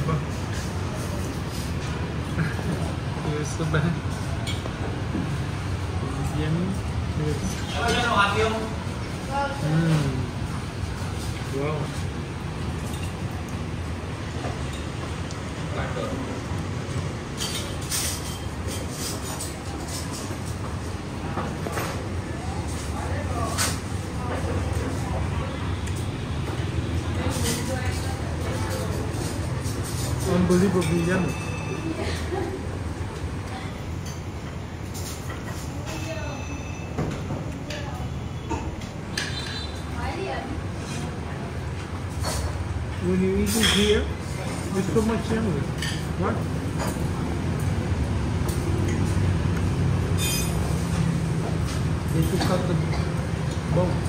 so bad. Yummy. Wow. Unbelievably yummy. When you eat it here, it's so much yummy. What? They took out the bone.